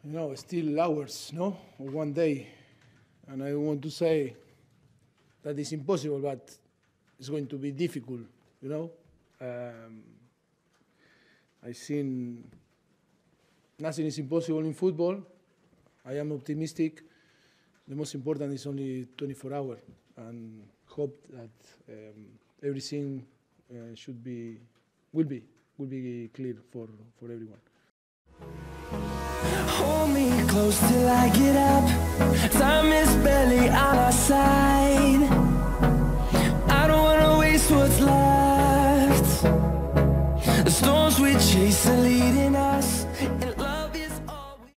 you know, still hours, no, or one day. And I want to say that it's impossible, but it's going to be difficult, you know. I think nothing is impossible in football. I am optimistic. The most important is only 24 hours, and hope that everything will be clear for everyone. Hold me close till I get up.